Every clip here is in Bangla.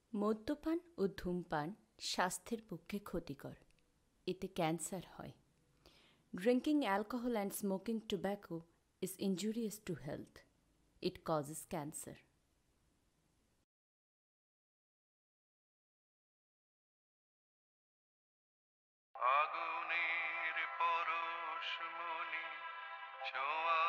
মদ্যপান ও ধূমপান স্বাস্থ্যের পক্ষে ক্ষতিকর। এতে ক্যান্সার হয়। Drinking alcohol and smoking tobacco is injurious to health. It causes cancer. আগুনের পরশমণি ছোঁয়া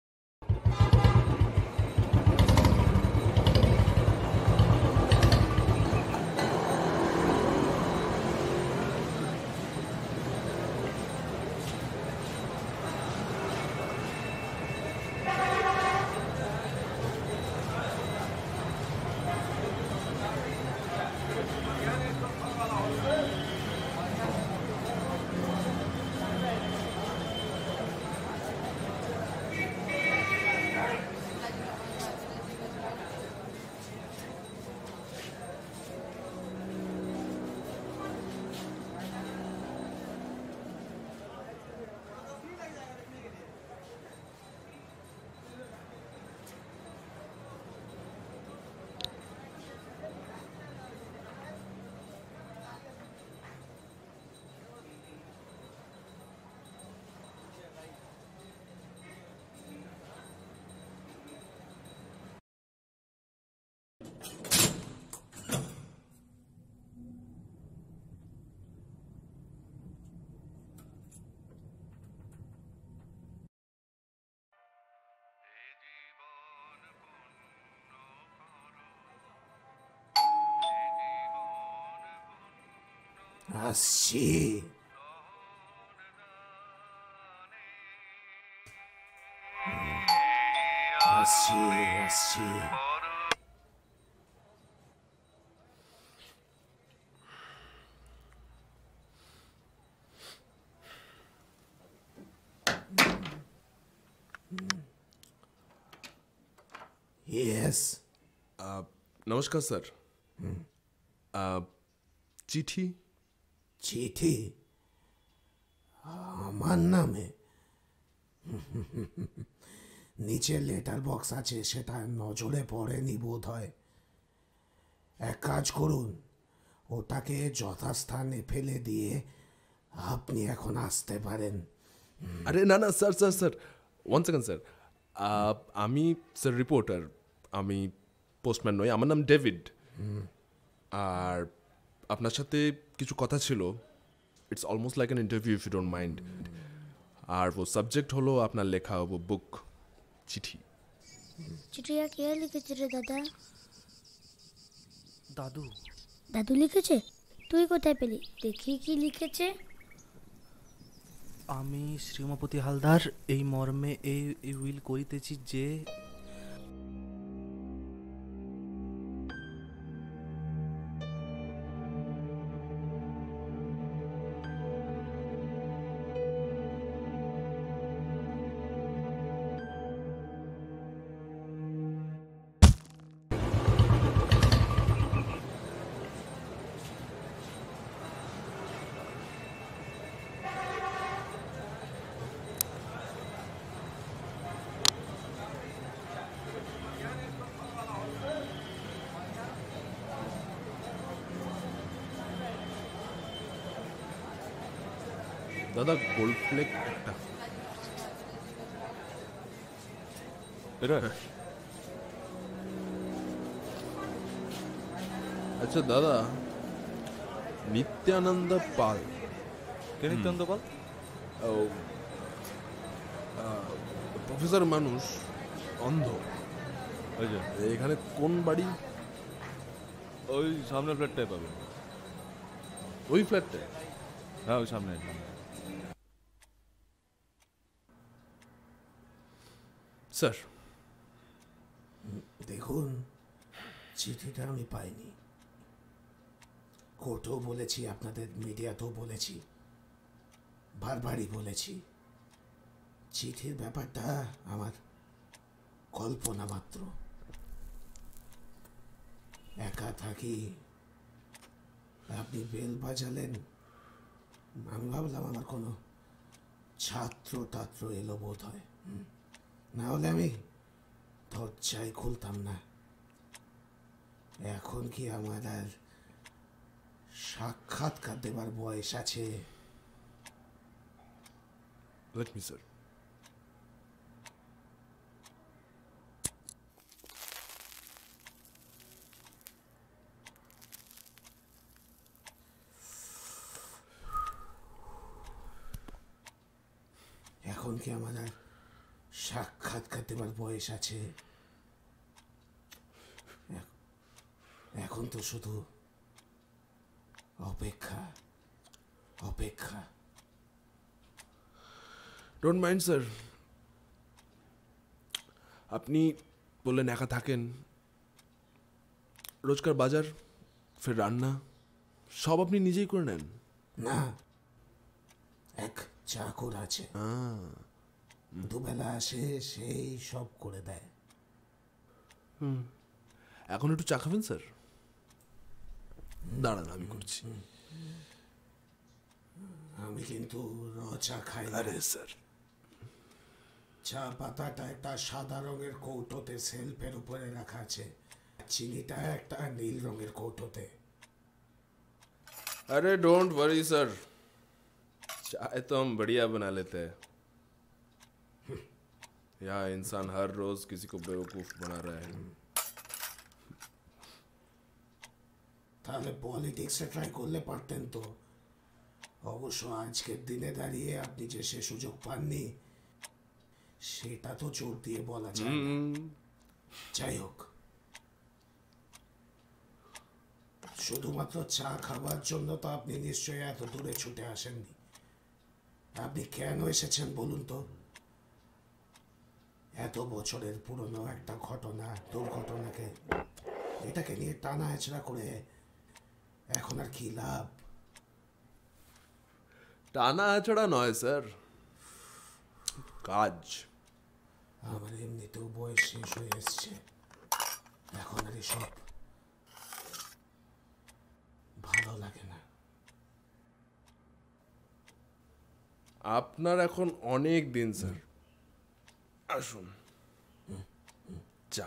আসছি আসছি আসছি ইয়েস নমস্কার স্যার। চিঠি চিঠি আমার নামে নিচে লেটার বক্স আছে, সেটা নজরে পড়েনি বোধ হয়। এক কাজ করুন, ওটাকে যথাস্থানে ফেলে দিয়ে আপনি এখন আসতে পারেন। আরে না না sir sir sir, one second sir. আমি স্যার রিপোর্টার, আমি পোস্টম্যান নই। আমার নাম ডেভিড। আর আপনার সাথে কিছু কথা ছিল। It's almost like an interview if you don't mind. আর ও সাবজেক্ট হলো আপনার লেখা বুক চিঠি। চিঠিটা কে লিখেছে রে দাদা? দাদু। দাদু লিখেছে? তুই কোথায় পেলি? দেখি কি লিখেছে। আমি শ্রীমপতি হালদার এই মর্মে এই উইল করিতেছি যে দাদা গোল্ড ফ্লেক একটা। এটা আচ্ছা দাদা, নিত্যানন্দ পাল, কে নিত্যানন্দ পাল? প্রফেসর মানুষ, অন্ধ। ওই যে এখানে কোন বাড়ি? ওই সামনের ফ্ল্যাটটাই পাবেন। ওই ফ্ল্যাটটা? হ্যাঁ ওই সামনে। স্যার দেখুন, চিঠিটা আমি পাইনি। কোর্টেও বলেছি, আপনাদের মিডিয়াতেও বলেছি, বারবারই বলেছি, চিঠির ব্যাপারটা আমার কল্পনা মাত্র। একা থাকি, আপনি বেল বাজালেন, আমি ভাবলাম আমার কোনো ছাত্র টাত্র এলো বোধ হয়, না হলে আমি দরজাই খুলতাম না। এখন কি আমাদের সাক্ষাৎকার দেবার বয়স আছে? Let me, sir. এখন কি আমাদের সাক্ষাৎকার দেবার বয়স আছে? এখন তো শুধু অপেক্ষা অপেক্ষা। Don't mind, sir. আপনি বললেন একা থাকেন, রোজকার বাজার, ফের রান্না সব আপনি নিজেই করে নেন? না, এক চাকর আছে, দুবেলা আসে, সেই সব করে দেয়। এখন একটু চা খাবেন স্যার? দাঁড়ান আমি করছি। আমি কিন্তু র চা খাই না। আরে স্যার, চা পাতাটা একটা সাদা রঙের কৌটোতে সেলফের উপরে রাখা আছে, চিনিটা একটা নীল রঙের কৌটোতে। अरे डोंट वरी सर, चाय तो हम बढ़िया बना लेते हैं। यहाँ इंसान हर रोज किसी को बेवकूफ बना रहा है। তাহলে পলিটিক্সে ট্রাই করলে পারতেন তো। অবশ্য আজকের দিনে দাঁড়িয়ে আপনি যে সে সুযোগ পাননি সেটা তো জোর দিয়ে বলা যায় না। যাই হোক, শুধুমাত্র চা খাবার জন্য তো আপনি নিশ্চয়ই এত দূরে ছুটে আসেননি। আপনি কেন এসেছেন বলুন তো? এত বছরের পুরনো একটা ঘটনা, দুর্ঘটনাকে এটাকে নিয়ে টানা হেঁচড়া করে এখন আর কি লাভ? টানা আছড়া নয় স্যার, কাজ। আমার এমনিতেও বয়স শেষ হয়ে এসছে, এখন আর এসব ভালো লাগে না। আপনার এখন অনেক দিন স্যার, আসুন চা।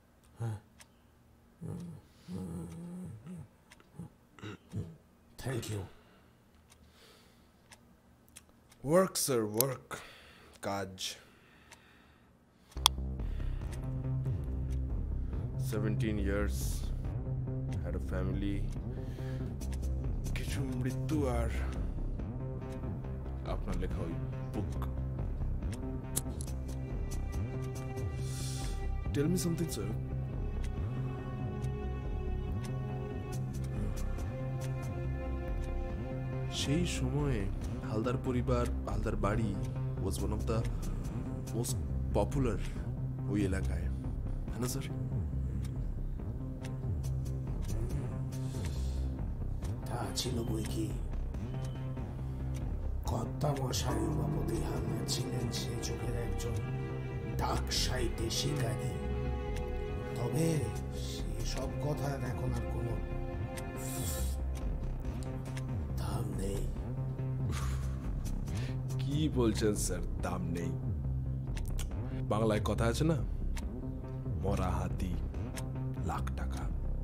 Thank you. Work sir, work, কাজ। 17 years, had a family, কিছু মৃত্যু আর আপনার লেখা ওই বুক। Tell me something, sir. সেই সময়ে হালদার পরিবার, হালদার বাড়ি was one of the most popular ওই এলাকায়, হ্যাঁ না স্যার? তা ছিল বই কি। কর্তা মশাই উমাপতি হালদার ছিলেন সে যুগের একজন ডাকসাইতে শিকারী। তবে সেসব কথার এখন আর কোনো দাম নেই। কি বলছেন স্যার, দাম নেই? বাংলায় কথা আছে না, মরা হাতি লাখ টাকা।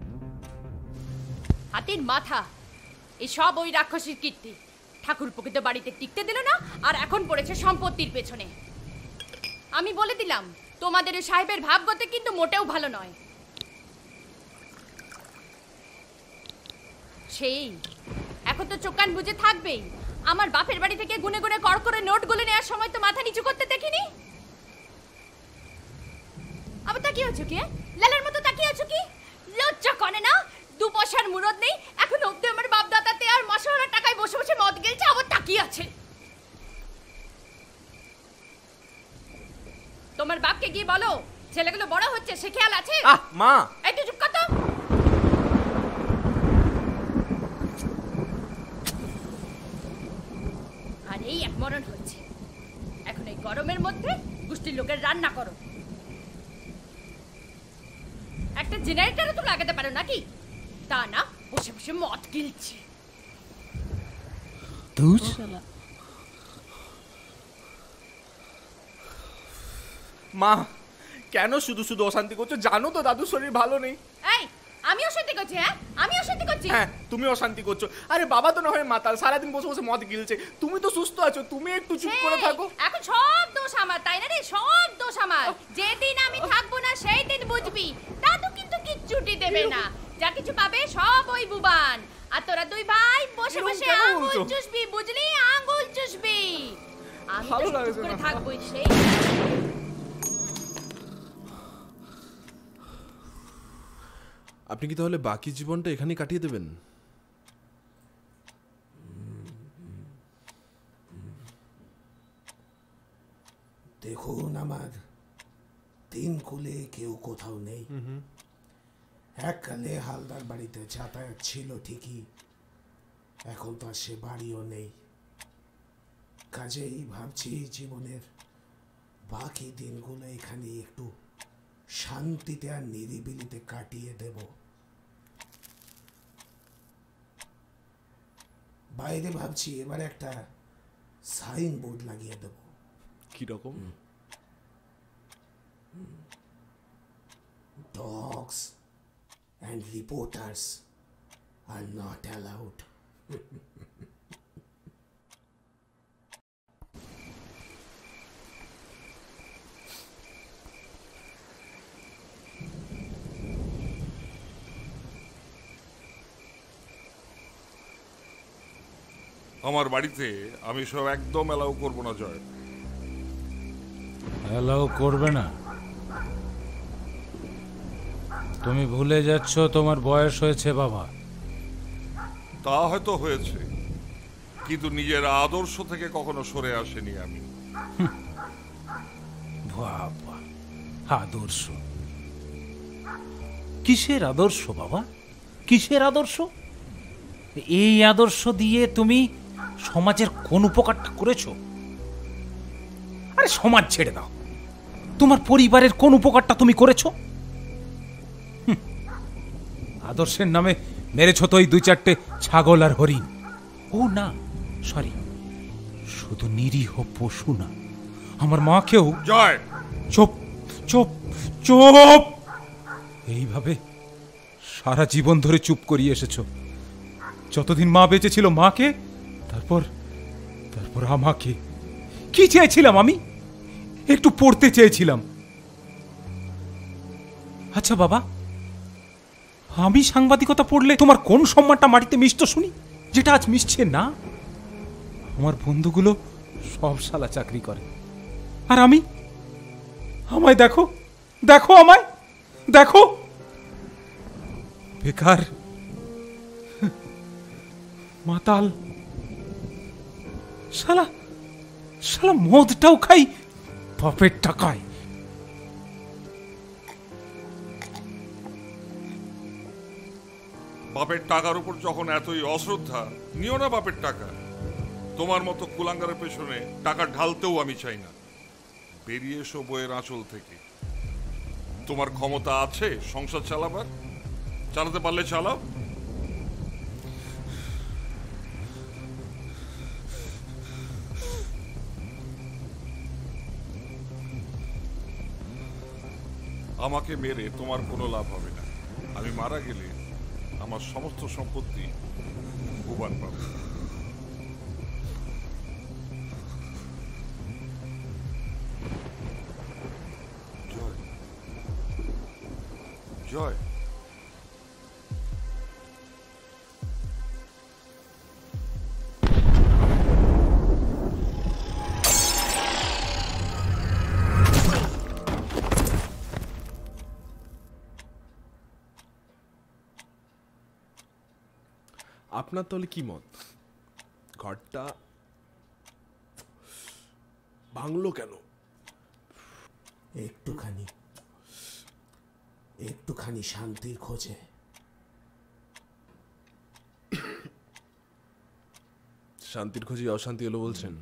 হাতির মাথা, এই সব ওই রাক্ষসীর কীর্তি। ঠাকুর প্রকৃত বাড়িতে টিকতে দিল না, আর এখন পড়েছে সম্পত্তির পেছনে। আমি বলে দিলাম, তোমাদের ওই সাহেবের ভাবগতে কিন্তু মোটেও ভালো নয়। সেই এখন তো চোখ কান বুঝে থাকবেই। আমার বাপের বাড়ি থেকে গুনে গুনে কর করে নোটগুলো নেওয়ার সময় তো মাথা নিচু করতে দেখিনি। আবার তাকিয়ে আছো কি? লালের মতো তাকিয়ে আছো কি? লজ্জা করে না? 2 পয়সার মুরদ নেই, এখন অব্দি আমার বাপ দাদাতে আর মাসহারা টাকায় বসে বসে মদ গেলছে, আবার তাকিয়ে আছে। তোমার বাপকে গিয়ে বলো, ছেলেগুলো বড় হচ্ছে, সে খেয়াল আছে? মা, একটু চুপ কর তো। আর এই এক মরণ হচ্ছে। এখন এই গরমের মধ্যে গোষ্ঠীর লোকের রান্না করো। একটা জেনারেটরও তো লাগাতে পারো নাকি? তা না, বসে বসে মদ গিলছে। মা কেন শুধু শুধু অশান্তি করছো? জানো তো দাদুর শরীর ভালো নেই। এই, আমি অশান্তি করছি? হ্যাঁ, আমি অশান্তি করছি? হ্যাঁ, তুমি অশান্তি করছো। আরে বাবা তো না হয় মাতাল, সারাদিন বসে বসে মদ গিলছে, তুমি তো সুস্থ আছো, তুমি একটু চুপ করে থাকো। এখন সব দোষ আমার, তাই না রে? সব দোষ আমার। যেদিন আমি থাকবো না সেই দিন বুঝবি। দাদু কিন্তু কিচ্ছুটি দেবে না, যা কিছু পাবে সব ওই বুবান। আর তোরা দুই ভাই বসে বসে আঙ্গুল চুষবি, বুঝলি? আঙ্গুল চুষবি। আমি তো চুপ করে থাকবোই সেই। আপনি কি তাহলে বাকি জীবনটা এখানেই কাটিয়ে দেবেন? দেখুন, আমার 3 কুলে কেউ কোথাও নেই। এককালে হালদার বাড়িতে যাতায়াত ছিল ঠিকই, এখন তো আর সে বাড়িও নেই। কাজেই ভাবছি জীবনের বাকি দিনগুলো এখানে একটু শান্তিতে আর নিরিবিলিতে কাটিয়ে দেব। বাইরে ভাবছি এবার একটা সাইনবোর্ড লাগিয়ে দেব। কি রকম? Dogs and reporters are not allowed. আমার বাড়িতে আমি সব একদম অ্যালাউ করবো না জয়। অ্যালাউ করবে না? তুমি ভুলে যাচ্ছ তোমার বয়স হয়েছে বাবা। তা হয়তো হয়েছে, কিন্তু নিজের আদর্শ থেকে কখনো সরে আসেনি আমি। বাবা, আদর্শ? কিসের আদর্শ বাবা? কিসের আদর্শ? এই আদর্শ দিয়ে তুমি সমাজের কোন উপকারটা করেছো? আরে সমাজ ছেড়ে দাও, তোমার পরিবারের কোন উপকারটা তুমি করেছো? আদর্শের নামে মেরেছো তো এই 2-4টে ছাগল আর হরিণ। ও না, সরি, শুধু নিরীহ পশু না, আমার মাকেও। জয়, চুপ চুপ চুপ! এইভাবে সারা জীবন ধরে চুপ করিয়ে এসেছো। যতদিন মা বেঁচে ছিল মাকে, তারপর আমাকে। কি চেয়েছিলাম আমি? একটু পড়তে চেয়েছিলাম। আচ্ছা বাবা, আমি সাংবাদিকতা পড়লে তোমার কোন সম্মানটা মাটিতে মিশতো শুনি, যেটা আজ মিশছে না? আমার বন্ধুগুলো সব শালা চাকরি করে, আর আমি? আমায় দেখো, দেখো আমায়, দেখো, বেকার, মাতাল, শালা শালা মদটাও খাই বাপের টাকায়। বাপের টাকার উপর যখন এতই অশ্রদ্ধা, নিও না বাপের টাকা। তোমার মতো কুলাঙ্গারের পেছনে টাকা ঢালতেও আমি চাই না। বেরিয়ে এসো বইয়ের আঁচল থেকে। তোমার ক্ষমতা আছে সংসার চালাবার, চালাতে পারলে চালাও। আমাকে মেরে তোমার কোনো লাভ হবে না। আমি মারা গেলে আমার সমস্ত সম্পত্তি ভুবান পাবে। জয়, জয়, আপনার তাহলে কি মত? ঘরটা ভাঙলো কেন? একটুখানি শান্তির খোঁজে। শান্তির খোঁজে অশান্তি এলো বলছেন?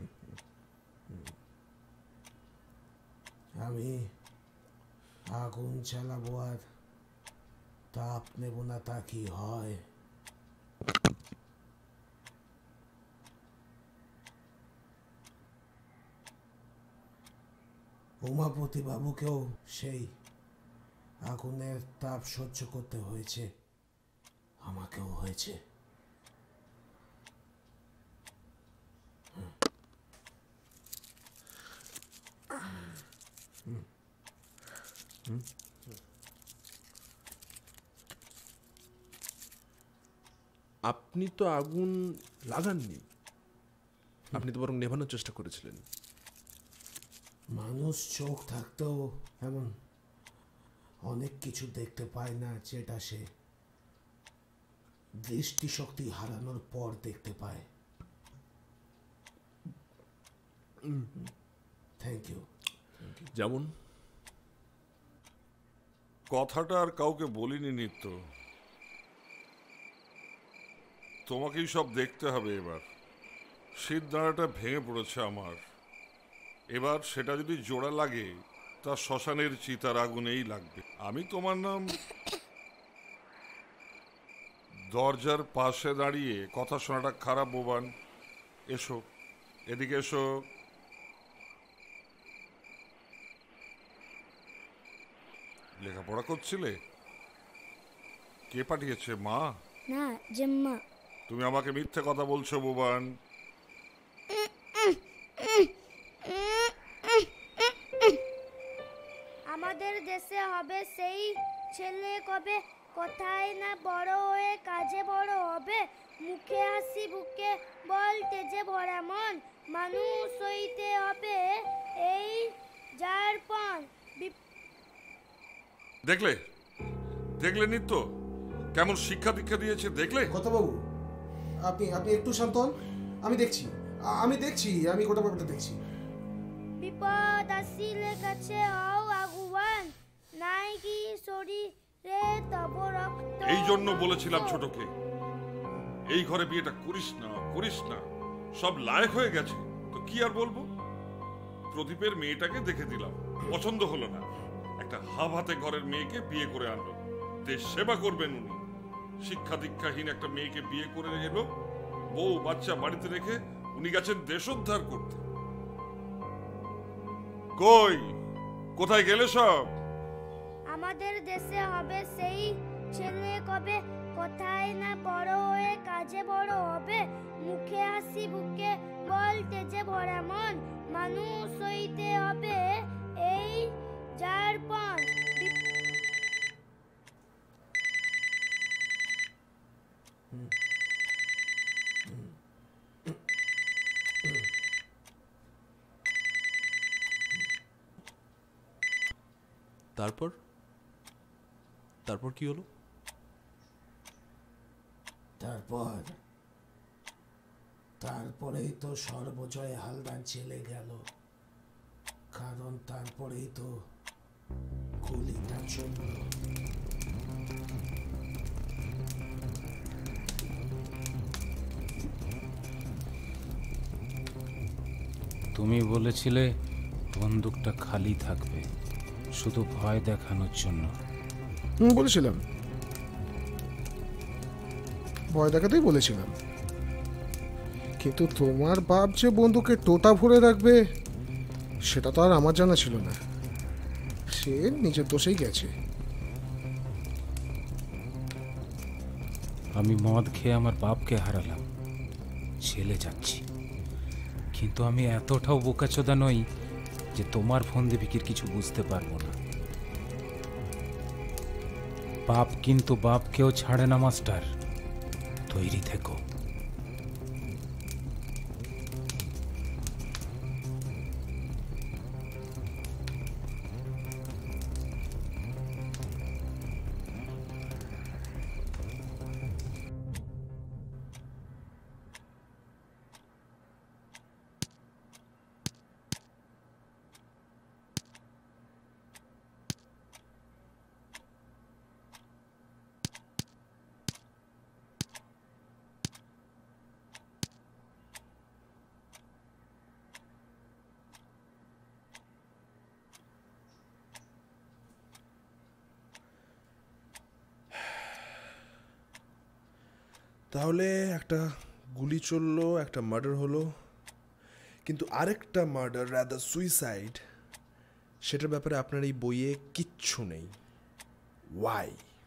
আমি আগুন জ্বালাবো আর তাপ নেব না, তা কি হয়? উমাপতি বাবুকেও সেই আগুনের তাপ সহ্য করতে হয়েছে, আমাকেও হয়েছে। আপনি তো আগুন লাগাননি, আপনি তো বরং নেভানোর চেষ্টা করেছিলেন। মানুষ চোখ থাকতেও এমন অনেক কিছু দেখতে পায় না যেটা সে দৃষ্টিশক্তি হারানোর পর দেখতে পায়। Thank you. যেমন কথাটা আর কাউকে বলিনি নিত্য, তোমাকেই সব দেখতে হবে। এবার শীত দাঁড়াটা ভেঙে পড়েছে আমার, এবার সেটা যদি জোড়া লাগে তা শ্মশানের চিতার আগুনেই লাগবে। আমি তোমার নাম দরজার পাশে দাঁড়িয়ে কথা শোনাটা খারাপ বোবান। এসো এদিকে এসো। লেখাপড়া করছিলে? কে পাঠিয়েছে, মা? না, জেম্মা। তুমি আমাকে মিথ্যে কথা বলছো বোবান। আমাদের দেশে হবে সেই ছেলে কবে কোথায় না বড় হয়ে কাজে বড় হবে, মুখে হাসি বুকে বল তেজে ভরা মন, মানুষ হইতে হবে এই যার পণ। দেখলে দেখলে নিত্য কেমন শিক্ষা দীক্ষা দিয়েছে, দেখলে? কথা বাবু, আপনি আপনি একটু শান্ত হন। আমি দেখছি, আমি গোটা ব্যাপারটা দেখছি। বিপদ আসিলে কাছে হও আগুয়ান, নাই কি শরীরে তব রক্ত। এই জন্য বলেছিলাম ছোটকে এই ঘরে বিয়েটা করিস না, সব লায়ক হয়ে গেছে তো কি আর বলবো। প্রদীপের মেয়েটাকে দেখে দিলাম, পছন্দ হলো না, একটা হাতে ঘরের মেয়েকে বিয়ে করে আনলো। দেশ সেবা করবেন উনি, শিক্ষা দীক্ষাহীন একটা মেয়েকে বিয়ে করে এলো, বউ বাচ্চা বাড়িতে রেখে উনি গেছেন দেশোদ্ধার করতে। কই কোথায় গেলে সব? আমাদের দেশে হবে সেই ছেলে কবে কোথায় না বড় হয়ে কাজে বড় হবে, মুখে হাসি বুকে বল তেজে ভরা মন, মানুষ হইতে হবে এই যার পণ। তারপর কি হলো? তারপরেই তো সর্বজয় হালদার জেলে গেল, কারণ তারপরেই তো গুলিটা চলল। তুমি বলেছিলে বন্দুকটা খালি থাকবে, শুধু ভয় দেখানোর জন্য। বলেছিলাম, ভয় দেখাতেই বলেছিলাম, কিন্তু তোমার বাপ যে বন্দুকে টোটা ভরে রাখবে সেটা তো আর আমার জানা ছিল না। সে নিজের দোষেই গেছে। আমি মদ খেয়ে আমার বাপকে হারালাম, ছেলে যাচ্ছি, কিন্তু আমি এতটাও বোকাচোদা নই যে তোমার ফোন দিয়ে বিকির কিছু বুঝতে পারবো না। বাপ কিন্তু বাপকেও ছাড়ে না মাস্টার, তৈরি থেকো। তাহলে একটা গুলি চললো, একটা মার্ডার হলো, কিন্তু আরেকটা মার্ডার রাদার সুইসাইড, সেটার ব্যাপারে আপনার এই বইয়ে কিচ্ছু নেই। ওয়াই?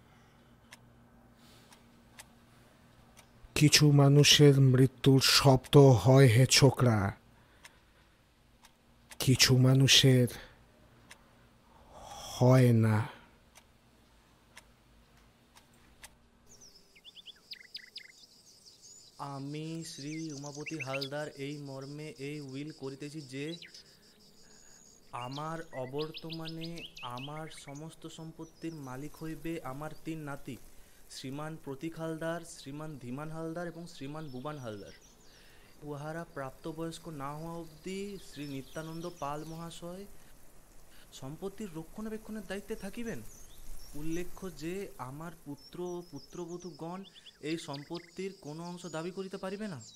কিছু মানুষের মৃত্যুর শব্দ হয় হে ছোকরা, কিছু মানুষের হয় না। আমি শ্রী উমাপতি হালদার এই মর্মে এই উইল করিতেছি যে আমার অবর্তমানে আমার সমস্ত সম্পত্তির মালিক হইবে আমার 3 নাতি, শ্রীমান প্রতীক হালদার, শ্রীমান ধীমান হালদার এবং শ্রীমান বুবান হালদার। উহারা প্রাপ্তবয়স্ক না হওয়া অবধি শ্রী নিত্যানন্দ পাল মহাশয় সম্পত্তির রক্ষণাবেক্ষণের দায়িত্বে থাকিবেন। উল্লেখ্য যে আমার পুত্র ও পুত্রবধূগণ এই সম্পত্তির কোনো অংশ দাবি করিতে পারিবে না।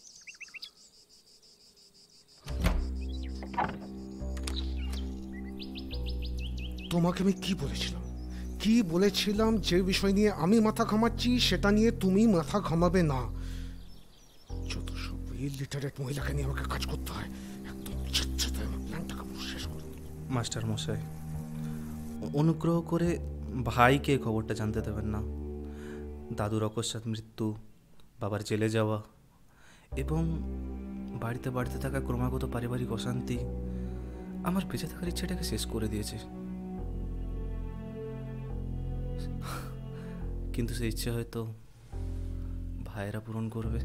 তোমাকে আমি কি বলেছিলাম যে বিষয় নিয়ে আমি মাথা ঘামাচ্ছি সেটা নিয়ে তুমি মাথা ঘামাবে না। যত সব ইলিটারেট মহিলাকে নিয়ে আমাকে কাজ করতে হয়, একদম প্ল্যানটাকে শেষ করে। মাস্টার মশাই, অনুগ্রহ করে ভাইকে খবরটা জানতে দেবেন না। দাদুর অকস্মাৎ মৃত্যু, বাবার জেলে যাওয়া এবং বাড়িতে বাড়িতে থাকা ক্রমাগত পারিবারিক অশান্তি আমার বেঁচে থাকার ইচ্ছাটাকে শেষ করে দিয়েছে। কিন্তু সেই ইচ্ছে হয়তো ভাইয়েরা পূরণ করবে।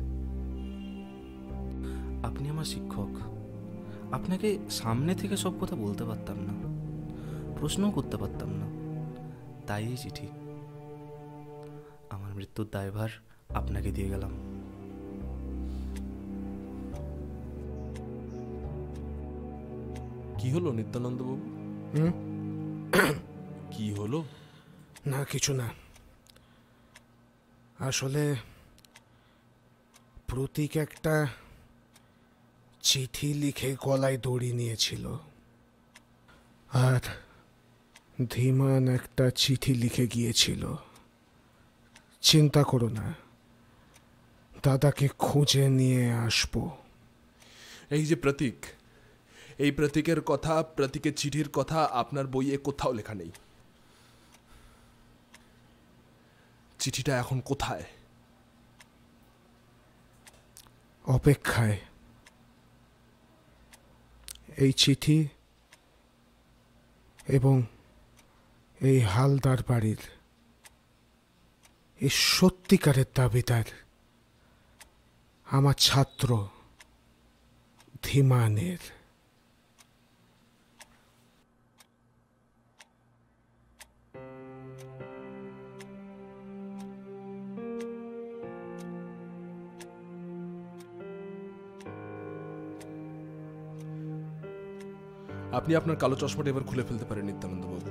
আপনি আমার শিক্ষক, আপনাকে সামনে থেকে সব কথা বলতে পারতাম না, প্রশ্নও করতে পারতাম না, তাই এই চিঠি। আমার মৃত্যুর দায়ভার আপনাকে দিয়ে গেলাম। কি হলো নিত্যানন্দবাবু? কি হলো? না, কিছু না। আসলে প্রতীক একটা চিঠি লিখে গলায় দড়ি নিয়েছিল, আর ধীমান একটা চিঠি লিখে গিয়েছিল। চিন্তা করো না, দাদাকে খুঁজে নিয়ে আসবো। এই যে প্রতীক, এই প্রতীকের কথা, প্রতীকের চিঠির কথা আপনার বইয়ে কোথাও লেখা নেই। চিঠিটা এখন কোথায়? অপেক্ষায়। এই চিঠি এবং এই হালদার বাড়ির এই সত্যিকারের দাবিদার আমার ছাত্র ধীমানের। আপনি আপনার কালো চশমাটা এবার খুলে ফেলতে পারেন নিত্যানন্দবাবু।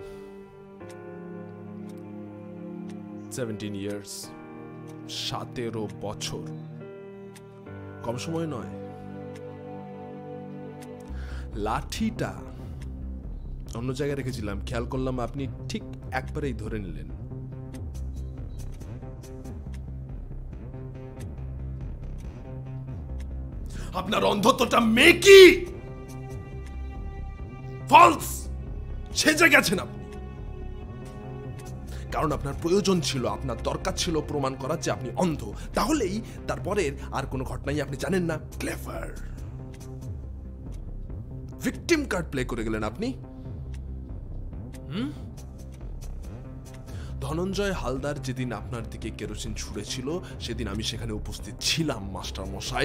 17 ইয়ার্স, 17 বছর, কম সময় নয়। লাঠিটা অন্য জায়গায় রেখেছিলাম, খেয়াল করলাম আপনি ঠিক একবারেই ধরে নিলেন। আপনার অন্ধত্বটা মেকি ফলস, সেজে গেছেন আপনি। কারণ আপনার প্রয়োজন ছিল, আপনার দরকার ছিল প্রমাণ করার যে আপনি অন্ধ। তাহলেই তারপরের আর কোনো ঘটনাই আপনি জানেন না। ক্লেভার ভিকটিম কার্ড প্লে করে গেলেন আপনি। ধনঞ্জয় হালদার যেদিন আপনার দিকে কেরোসিন ছুঁড়েছিল সেদিন আমি সেখানে উপস্থিত ছিলাম মাস্টার মশাই।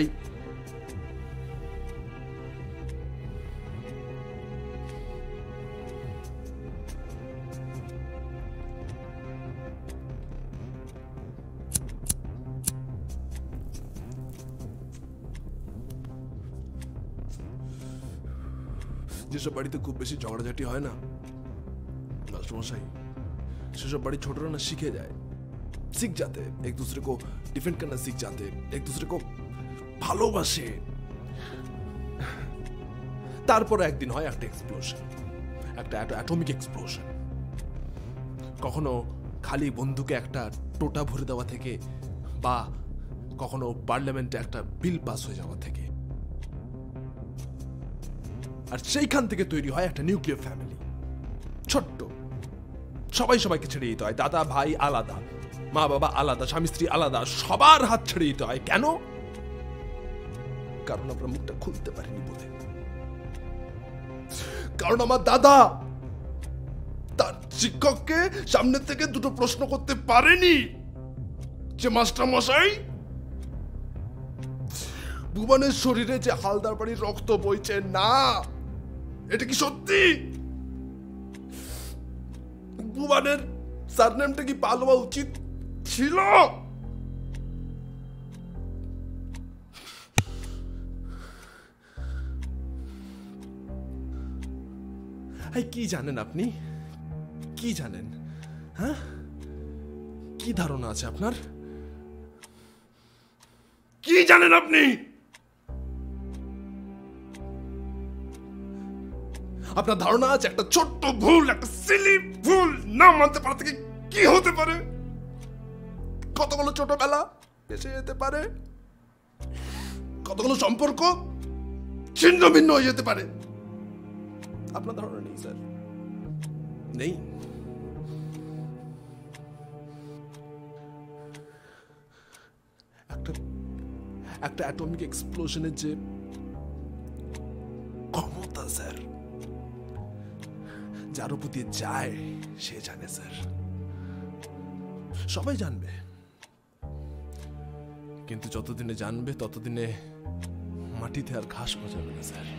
যেসব বাড়িতে খুব বেশি ঝগড়াঝাটি হয় না मास्टरमशाई, सेसब बड़ी छोटों ना सीखे जाए, सीख जाते, एक दूसरे को डिफेंड करना सीख जाते, एक दूसरे को ভালোবাসে। তারপর একদিন হয় একটা এক্সপ্লোশন, একটা অ্যাটমিক এক্সপ্লোশন। কখনো খালি বন্দুকে একটা টোটা ভরে দেওয়া থেকে, বা কখনো পার্লামেন্টে একটা বিল পাস হয়ে যাওয়া থেকে। আর সেইখান থেকে তৈরি হয় একটা নিউক্লিয়ার ফ্যামিলি। ছোট্ট সবাই সবাইকে ছেড়ে দিতে হয়, দাদা ভাই আলাদা, মা বাবা আলাদা, স্বামী স্ত্রী আলাদা, সবার হাত ছেড়ে দিতে হয়। কেন? কারণ আমরা মুখটা খুলতে পারিনি বলে। কারণ আমার দাদা তার শিক্ষককে সামনে থেকে দুটো প্রশ্ন করতে পারেনি যে মাস্টার মশাই, ভুবনের শরীরে যে হালদার বাড়ির রক্ত বইছে না, এটা কি সত্যি? ভুবনের সারনেমটা কি পাল হওয়া উচিত ছিল? কি জানেন আপনি? কি জানেন? হ্যাঁ, কি ধারণা আছে আপনার? কি জানেন আপনি? আপনার ধারণা আছে একটা ছোট্ট ভুল, একটা সিলি ভুল না মানতে পারা থেকে কি হতে পারে? কতগুলো ছোটবেলা এসে যেতে পারে, কতগুলো সম্পর্ক ছিন্ন ভিন্ন হয়ে যেতে পারে। আপনার ধারণা নেই স্যার, নেই। একটা অ্যাটমিক এক্সপ্লোশনের যে ক্ষমতা স্যার, যার উপর দিয়ে যায় সে জানে স্যার, সবাই জানবে, কিন্তু যতদিনে জানবে ততদিনে মাটিতে আর ঘাস গজাবে না স্যার।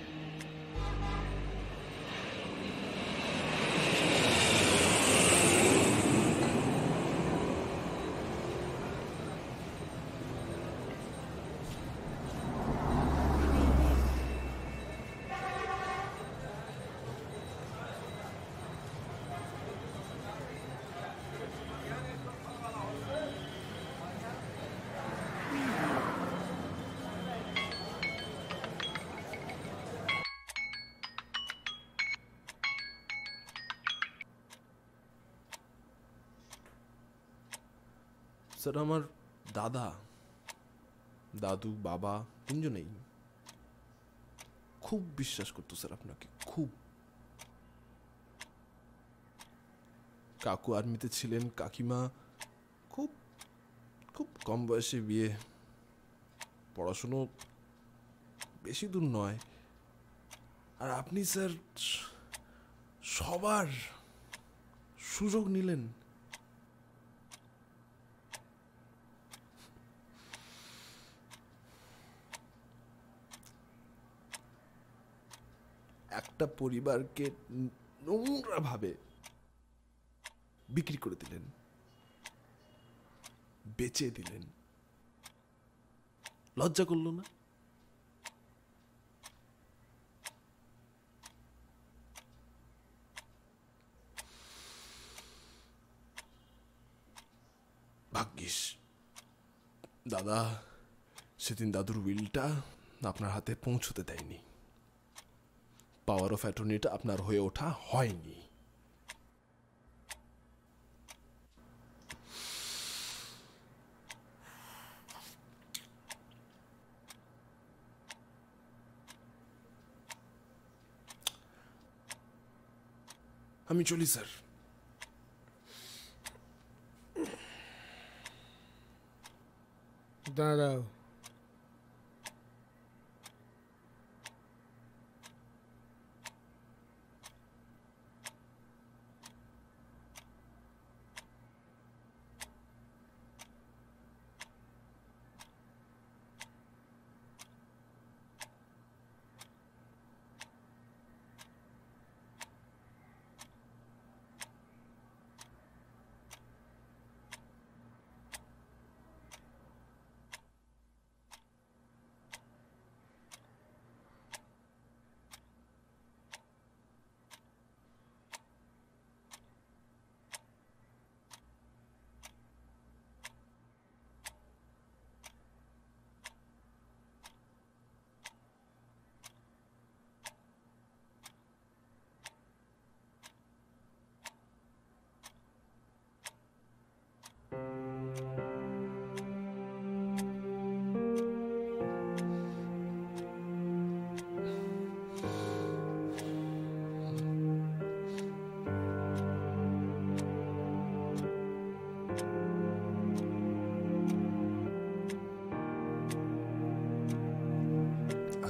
স্যার আমার দাদা, দাদু, বাবা তিনজনেই খুব বিশ্বাস করতো স্যার আপনাকে, খুব। কাকু আর্মিতে ছিলেন, কাকিমা খুব খুব কম বয়সে বিয়ে, পড়াশুনো বেশি দূর নয়। আর আপনি স্যার সবার সুযোগ নিলেন। একটা পরিবারকে নোংরা ভাবে বিক্রি করে দিলেন, বেচে দিলেন। লজ্জা করলো না? ভাগ্যিস দাদা সেদিন দাদুর উইলটা আপনার হাতে পৌঁছতে দেয়নি, পাওয়ার অফ অ্যাটর্নিটা আপনার হয়ে ওঠা হয়নি। আমি চলি স্যার। দাঁড়াও,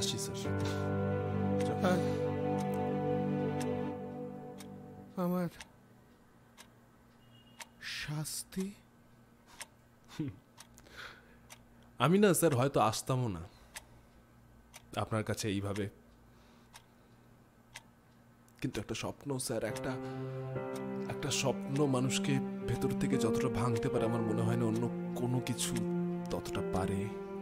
আসি স্যার। আমার শাস্তি? আমি না স্যার হয়তো আসতামও না আপনার কাছে এইভাবে, কিন্তু একটা স্বপ্ন স্যার, একটা স্বপ্ন মানুষকে ভেতর থেকে যতটা ভাঙতে পারে আমার মনে হয় না অন্য কোনো কিছু ততটা পারে।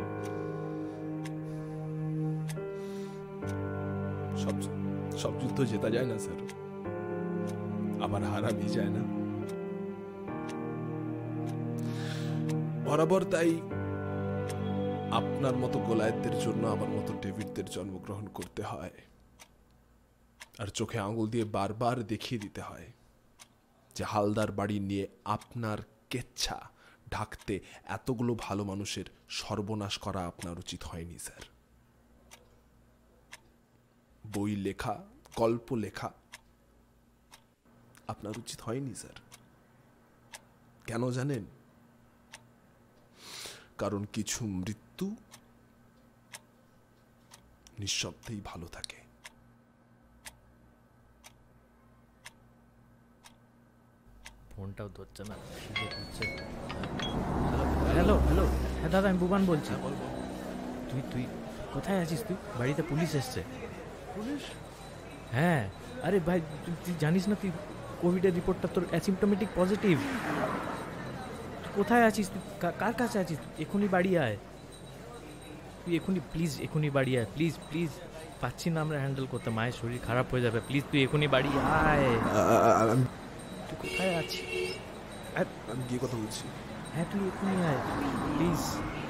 সব যুদ্ধ জেতা যায় না স্যার, আবার হারাবি যায় না। বরাবর তাই আপনার মতো গোলায়েতদের জন্য আমার মতো ডেভিডদের জন্মগ্রহণ করতে হয়, আর চোখে আঙুল দিয়ে বারবার দেখিয়ে দিতে হয় যে হালদার বাড়ি নিয়ে আপনার কেচ্ছা ঢাকতে এতগুলো ভালো মানুষের সর্বনাশ করা আপনার উচিত হয়নি স্যার। বই লেখা, গল্প লেখা আপনার উচিত হয়নি স্যার। কেন জানেন? কারণ কিছু মৃত্যু নিঃশব্দেই ভালো থাকে। ফোনটাও ধরছে না। হ্যালো হ্যালো, হ্যাঁ দাদা, আমি বুবান বলছি। তুই কোথায় আছিস? তুই বাড়িতে পুলিশ এসছে। পুলিশ? হ্যাঁ, আরে ভাই তুই জানিস না, তুই কোভিডের রিপোর্টটা তোর অ্যাসিম্পটোমেটিক পজিটিভ। তুই কোথায় আছিস? তুই কার কাছে আছিস? এখনই বাড়ি আয় তুই, প্লিজ এখনই বাড়ি আয়, প্লিজ প্লিজ। পাচ্ছি না আমরা হ্যান্ডেল করতে, মায়ের শরীর খারাপ হয়ে যাবে, প্লিজ তুই এখনই বাড়ি আয়। তুই কোথায় আছিস? আমি গিয়ে কথা বলছি। হ্যাঁ তুই এখনই আয় প্লিজ।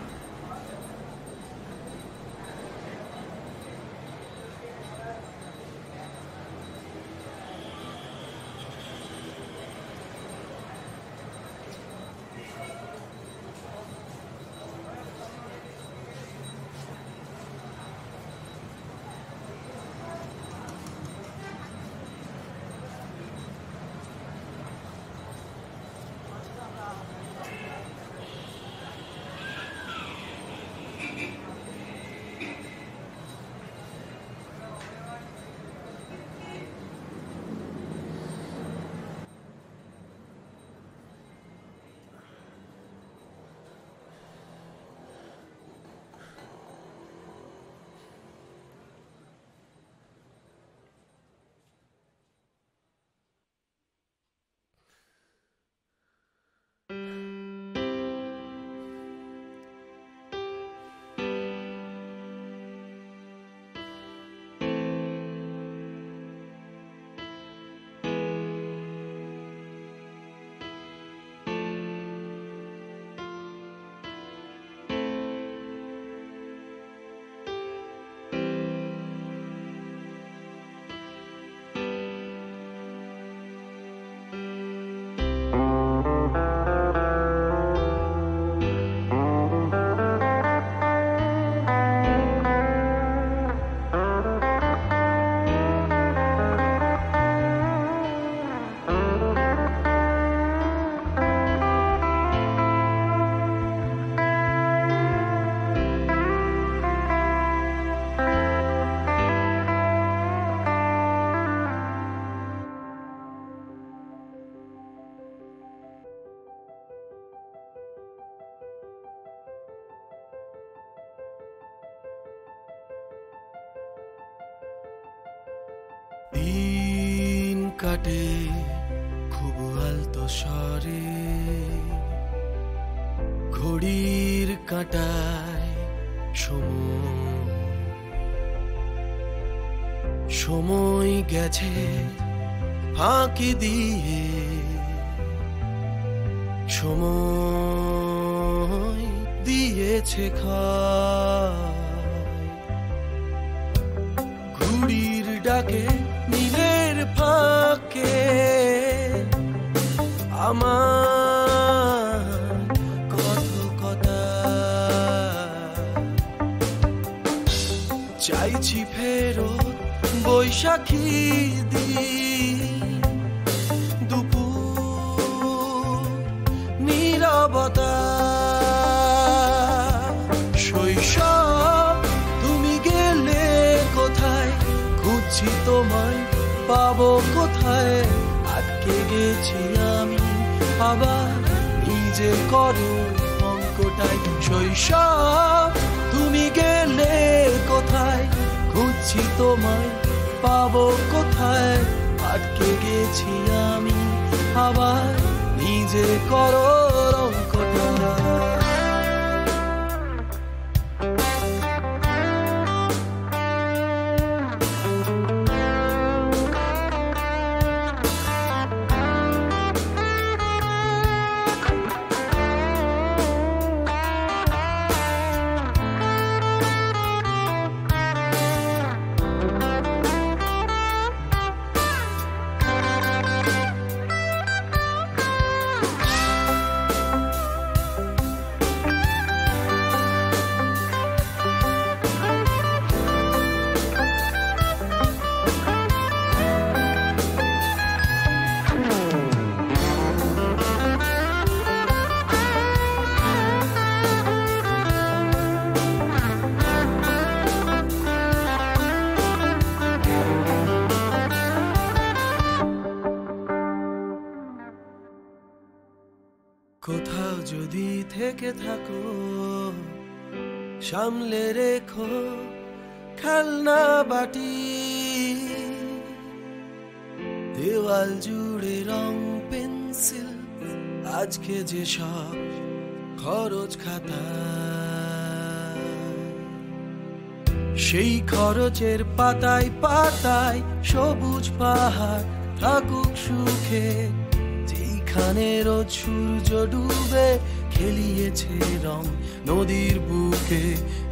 দিন কাটে খুব আলতো স্বরে, ঘড়ির কাঁটায় সময় গেছে ফাঁকি দিয়ে, সময় দিয়েছে ঘুড়ির ডাকে নীলের ফাঁকে আমার কথা চাইছি ফেরত বৈশাখী দিন, দুপুর নীরবতা, শৈশব তুমি গেলে খুঁজছি তোমায় পাবো কোথায় আটকে গেছি আমি আবার নিজে করো অঙ্কটাই শৈশব তুমি গেলে কোথায় খুঁজছি তোমায় পাবো কোথায় আটকে গেছি আমি আবার নিজে করো অঙ্কটা কোথাও যদি থেকে থাকো সামলে রেখো খেলনা বাটি দেওয়াল জুড়ে রং পেন্সিল আজকে যে সব খরচ খাতা সেই খরচের পাতায় পাতায় সবুজ পাহাড় থাকুক সুখে যেখানে রোজ সূর্য ডুবে খেলিয়েছে রং নদীর বুকে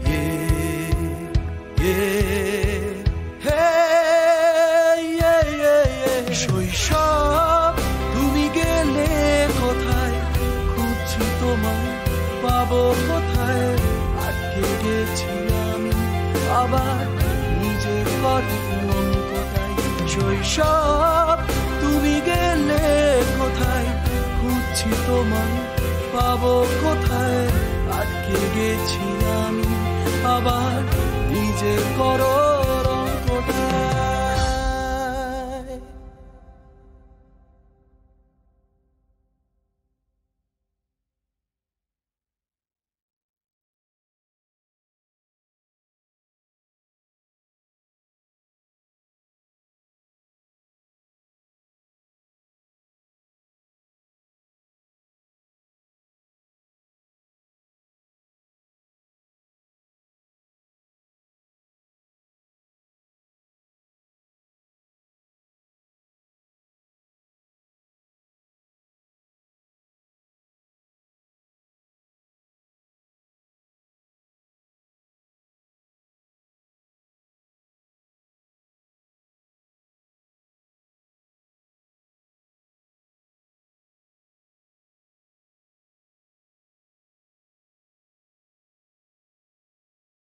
শৈশব তুমি গেলে কোথায় খুঁজছি তোমায় পাবো কোথায় আটকে গেছি আমি আবার নিজের কোথায় শৈশব তুমি গেলে কোথায় খুঁজছি তোমায় পাবো কোথায় আটকে গেছি আমি আবার নিজে করো